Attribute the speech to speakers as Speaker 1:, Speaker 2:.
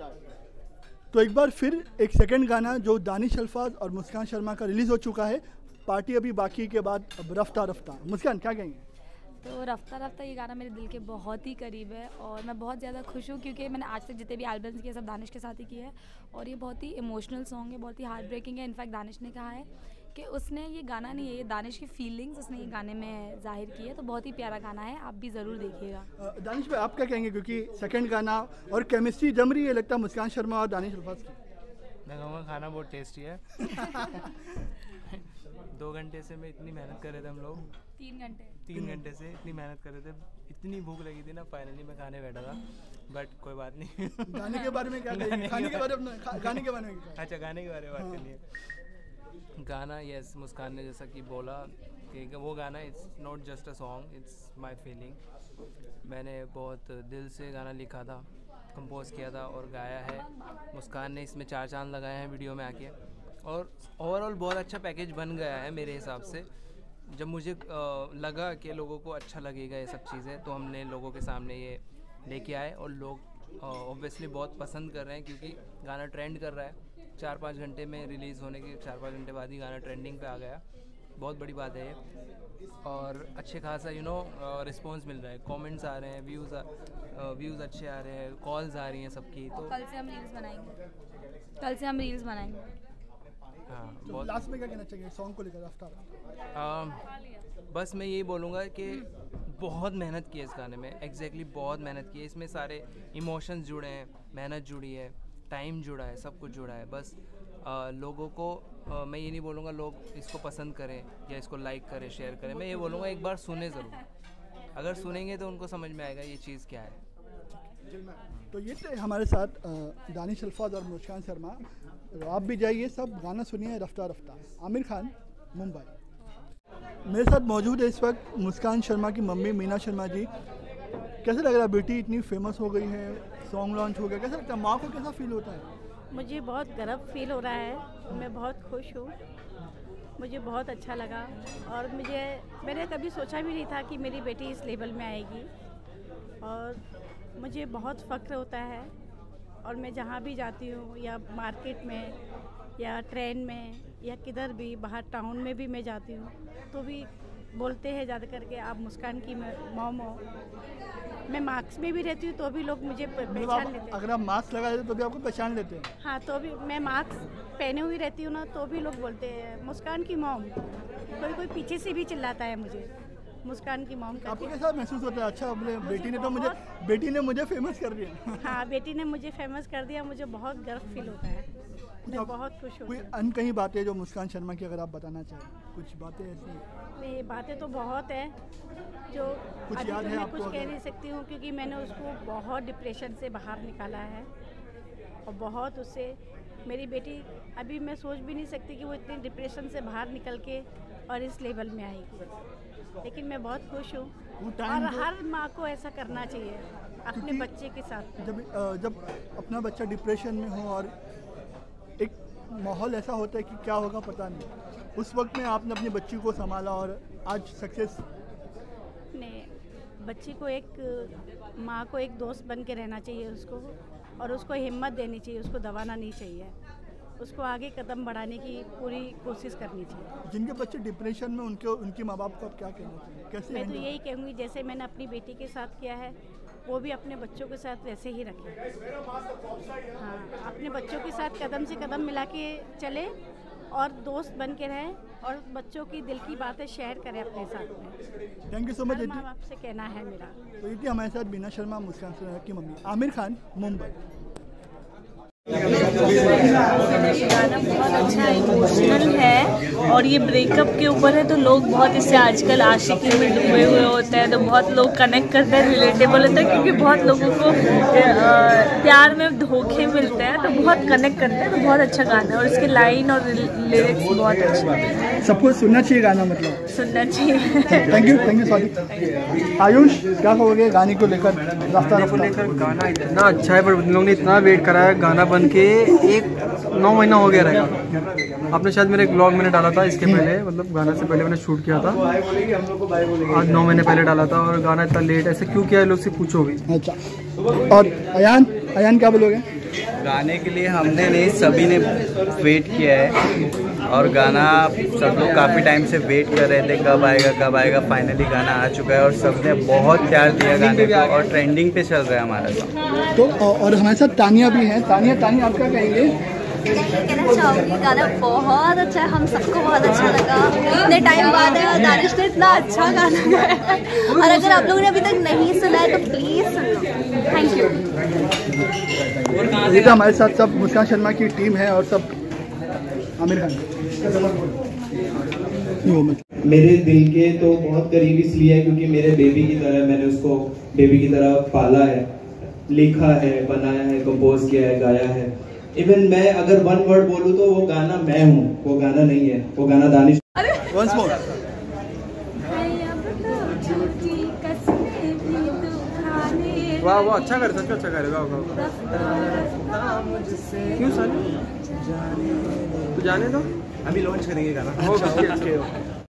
Speaker 1: तो एक बार फिर एक सेकंड गाना जो दानिश अल्फाज और मुस्कान शर्मा का रिलीज़ हो चुका है, पार्टी अभी बाकी के बाद अब रफ्ता रफ्ता। मुस्कान क्या कहेंगे?
Speaker 2: तो रफ्ता रफ्ता ये गाना मेरे दिल के बहुत ही करीब है और मैं बहुत ज़्यादा खुश हूँ क्योंकि मैंने आज तक जितने भी एल्बम्स किए सब दानिश के साथ ही किए हैं और ये बहुत ही इमोशनल सॉन्ग है, बहुत ही हार्ट ब्रेकिंग है। इनफैक्ट दानिश ने कहा है कि उसने ये गाना नहीं है, ये दानिश की फीलिंग्स उसने ये गाने में जाहिर की है, तो बहुत ही प्यारा गाना है, आप भी ज़रूर देखिएगा।
Speaker 1: दानिश भाई आप क्या कहेंगे, क्योंकि सेकंड गाना और केमिस्ट्री जम रही है लगता है मुस्कान शर्मा और दानिश अल्फाज की?
Speaker 3: मैं कहूँगा खाना बहुत टेस्टी है। 2 घंटे से मैं इतनी मेहनत कर रहे थे, हम लोग 3 घंटे से इतनी मेहनत कर रहे थे, इतनी भूख लगी थी ना, फाइनली मैं खाने बैठा था। बट कोई बात नहीं।
Speaker 1: गाने के बारे में क्या कहेंगे? खाने के बारे में, गाने के बारे में
Speaker 3: अच्छा, गाने के बारे में बात करनी है। गाना यस, मुस्कान ने जैसा कि बोला कि वो गाना it's not just a song, it's my feeling. मैंने बहुत दिल से गाना लिखा था, कंपोज किया था और गाया है। मुस्कान ने इसमें 4 चांद लगाए हैं वीडियो में आके और ओवरऑल बहुत अच्छा पैकेज बन गया है मेरे हिसाब से। जब मुझे लगा कि लोगों को अच्छा लगेगा ये सब चीज़ें, तो हमने लोगों के सामने ये लेके आए और लोग ऑब्वियसली बहुत पसंद कर रहे हैं क्योंकि गाना ट्रेंड कर रहा है। 4-5 घंटे में रिलीज़ होने के 4-5 घंटे बाद ही गाना ट्रेंडिंग पे आ गया, बहुत बड़ी बात है ये। और अच्छे खासा रिस्पॉन्स मिल रहा है, कमेंट्स आ रहे हैं, व्यूज़ अच्छे आ रहे हैं, कॉल्स आ रही हैं सबकी। तो
Speaker 2: कल से हम रील्स बनाएंगे।
Speaker 3: हाँ,
Speaker 1: तो
Speaker 3: बहुत।
Speaker 1: लास्ट में क्या कहना चाहिए सॉन्ग को लेकर आफ्टर?
Speaker 3: बस मैं यही बोलूँगा कि बहुत मेहनत की है इस गाने में, एग्जैक्टली बहुत मेहनत की है। इसमें सारे इमोशंस जुड़े हैं, मेहनत जुड़ी है, टाइम जुड़ा है, सब कुछ जुड़ा है। बस लोगों को मैं ये नहीं बोलूँगा लोग इसको पसंद करें या इसको लाइक करें, शेयर करें। मैं ये बोलूँगा एक बार सुने ज़रूर, अगर सुनेंगे तो उनको समझ में आएगा ये चीज़ क्या है।
Speaker 1: तो ये थे हमारे साथ दानिश अल्फाज और मुस्कान शर्मा। आप भी जाइए, सब गाना सुनिए रफ्ता रफ्ता। आमिर खान, मुंबई। मेरे साथ मौजूद है इस वक्त मुस्कान शर्मा की मम्मी मीना शर्मा जी। कैसा लग रहा है, बेटी इतनी फेमस हो गई है, सॉन्ग लॉन्च हो गया, कैसा लगता है, माँ को कैसा फील होता है?
Speaker 4: मुझे बहुत गर्व फील हो रहा है, मैं बहुत खुश हूँ, मुझे बहुत अच्छा लगा और मैंने कभी सोचा भी नहीं था कि मेरी बेटी इस लेवल में आएगी और मुझे बहुत फ़ख्र होता है। और मैं जहाँ भी जाती हूँ या मार्केट में या ट्रेन में या किधर भी बाहर टाउन में भी मैं जाती हूँ तो भी बोलते हैं ज़्यादा करके आप मुस्कान की मॉम हो। मैं मास्क में भी रहती हूँ तो भी लोग मुझे पहचान लेते हैं।
Speaker 1: अगर आप मास्क लगा देते तो भी आपको पहचान लेते हैं?
Speaker 4: हाँ, तो भी मैं मास्क पहने हुई रहती हूँ ना तो भी लोग बोलते हैं मुस्कान की मॉम। कोई पीछे से भी चिल्लाता है मुझे मुस्कान की मॉम।
Speaker 1: आपको कैसा महसूस होता है? अच्छा, अपने बेटी ने मुझे फेमस कर दिया।
Speaker 4: हाँ, बेटी ने मुझे फेमस कर दिया, मुझे बहुत गर्व फील होता है, मैं बहुत खुश हूँ।
Speaker 1: कोई अनकही बातें जो मुस्कान शर्मा की अगर आप बताना चाहें, कुछ बातें ऐसी?
Speaker 4: नहीं, बातें तो बहुत है जो
Speaker 1: कुछ याद है आपको?
Speaker 4: कुछ कह नहीं सकती हूँ क्योंकि मैंने उसको बहुत डिप्रेशन से बाहर निकाला है और बहुत उससे मेरी बेटी अभी मैं सोच भी नहीं सकती कि वो इतनी डिप्रेशन से बाहर निकल के और इस लेवल में आएगी। लेकिन मैं बहुत खुश हूँ और हर माँ को ऐसा करना चाहिए अपने बच्चे के साथ।
Speaker 1: जब अपना बच्चा डिप्रेशन में हो और एक माहौल ऐसा होता है कि क्या होगा पता नहीं, उस वक्त में आपने अपनी बच्ची को संभाला और आज सक्सेस।
Speaker 4: ने बच्ची को एक माँ को एक दोस्त बन के रहना चाहिए उसको और उसको हिम्मत देनी चाहिए, उसको दबाना नहीं चाहिए, उसको आगे कदम बढ़ाने की पूरी कोशिश करनी चाहिए।
Speaker 1: जिनके बच्चे डिप्रेशन में उनके माँ बाप को आप क्या कहना चाहिए, कैसे?
Speaker 4: मैं तो यही कहूँगी जैसे मैंने अपनी बेटी के साथ किया है वो भी अपने बच्चों के साथ वैसे ही रखें। हाँ, अपने बच्चों के साथ कदम से कदम मिला के चले और दोस्त बन के रहें और बच्चों की दिल की बातें शेयर करें अपने साथ में।
Speaker 1: Thank you so much.
Speaker 4: माँ बाप से कहना है मेरा।
Speaker 1: तो ये थी हमारे साथ मीना शर्मा, मुस्कान शर्मा की मम्मी। आमिर खान, मुंबई।
Speaker 5: गाना बहुत अच्छा इमोशनल है और ये ब्रेकअप के ऊपर है तो लोग बहुत इससे आजकल आशिकी में डूबे हुए होते हैं तो बहुत लोग कनेक्ट करते हैं, रिलेटेबल होता है क्योंकि बहुत लोगों को प्यार में धोखे मिलते हैं तो बहुत कनेक्ट करते हैं। तो बहुत अच्छा गाना है और इसके लाइन और लिरिक्स बहुत अच्छे हैं।
Speaker 1: सबको सुनना चाहिए गाना, मतलब
Speaker 5: सुनना चाहिए।
Speaker 1: Thank you sorry. आयुष, क्या कहोगे गाने को लेकर? रास्ता को लेकर
Speaker 6: गाना इतना अच्छा है पर उन लोगों ने इतना वेट करा है, गाना बन के 9 महीना हो गया रहेगा। आपने शायद मेरे एक ब्लॉग मैंने डाला था इसके पहले, मतलब गाना से पहले मैंने शूट किया था, आज 9 महीने पहले डाला था और गाना इतना लेट ऐसे क्यों किया है लोग से पूछोगे।
Speaker 1: अच्छा, और अयान क्या बोलोगे?
Speaker 7: गाने के लिए हमने नहीं, सभी ने वेट किया है और गाना सब लोग काफ़ी टाइम से वेट कर रहे थे कब आएगा। फाइनली गाना आ चुका है और सबने बहुत प्यार दिया गाने को और ट्रेंडिंग पे चल रहा है हमारा सॉन्ग।
Speaker 1: तो और हमारे साथ तानिया भी हैं। तानिया आप क्या कहेंगे?
Speaker 8: कहना चाहूँगी गाना बहुत अच्छा है, हम सबको बहुत अच्छा लगा। इतने टाइम बाद है और दानिश ने इतना अच्छा गाना गाया और अगर आप लोगों ने अभी तक नहीं सुना है तो प्लीज़ सुन लो। Thank you.
Speaker 1: ये तो हमारे साथ सब मुस्कान शर्मा की टीम है और सब आमिर खान।
Speaker 9: मेरे दिल के तो बहुत करीब इसलिए है क्योंकि मेरे बेबी की तरह, मैंने उसको बेबी की तरह पाला है, लिखा है, बनाया है, कंपोज किया है, गाया है। इवन मैं अगर वन वर्ड बोलूँ तो वो गाना मैं हूँ, वो गाना नहीं है, वो गाना दानिश।
Speaker 1: Once more.
Speaker 6: वाह अच्छा कर, सच में अच्छा कर। क्यों साले? तू जाने दो,
Speaker 9: अभी लॉन्च करेंगे गाना।
Speaker 6: ओके।